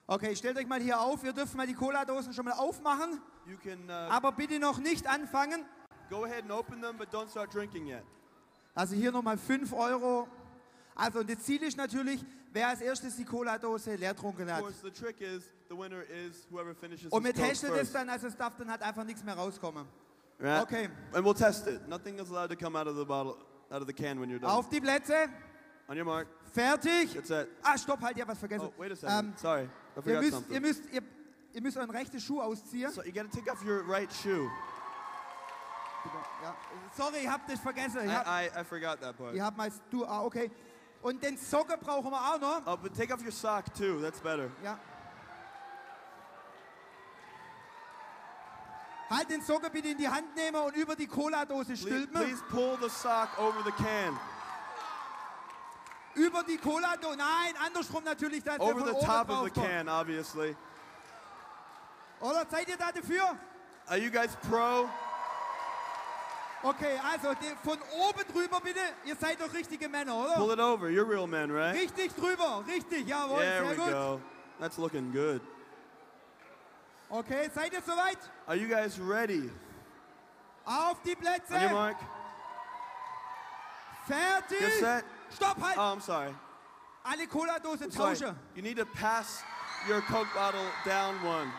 Okay, stellt euch mal hier auf. Wir dürfen mal die Cola-Dosen schon mal aufmachen. You can Aber bitte noch nicht anfangen. go ahead and open them, but don't start drinking yet. Also hier nochmal 5 Euro. Also und das Ziel ist natürlich, wer als erstes die Cola-Dose leer trunken Of hat. course, the trick is the winner is whoever finishes Und wir this Coke testen das first. dann, also es darf dann halt einfach nichts mehr rauskommen. Right? Okay. And we'll test it. Nothing is allowed to come out of the bottle, out of the can when you're done. Auf die Plätze. On your mark. Fertig. That's it. Ah, stopp, halt, ich hab was vergessen. Oh, wait a second. Sorry, I Ihr forgot müsst, something. ihr müsst euren rechten Schuh ausziehen. So you gotta take off your right shoe. Ja. Sorry, ich hab das vergessen. I forgot that part. Ich hab meist du, okay. Und den Socken brauchen wir auch noch. Oh, but take off your sock too. That's better. Ja. Halt den Socken bitte in die Hand nehmen und über die Cola-Dose stülpen. Please pull the sock over the can. Über die Cola-Dose. Nein, andersrum natürlich. Dass der Over von the oben top of the drauf kommt. can, obviously. Oder seid ihr da dafür? Are you guys pro? Okay, also von oben drüber bitte. Ihr seid doch richtige Männer, oder? Pull it over. You're real men, right? Richtig drüber, richtig, jawohl, There sehr we gut. go. That's looking good. Okay, seid ihr soweit? Are you guys ready? Auf die Plätze. On your mark. Fertig. Get set. Stopp, halt. Oh, I'm sorry. Alle Cola-Dosen I'm sorry. tauschen. You need to pass your Coke bottle down one.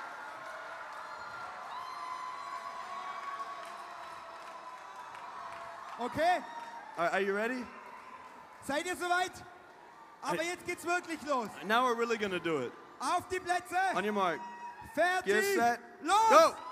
Okay, Are you ready? seid ihr soweit? Aber Hey. jetzt geht's wirklich los. Now we're really gonna do it. Auf die Plätze. On your mark. Fertig. Get set. Los. Go!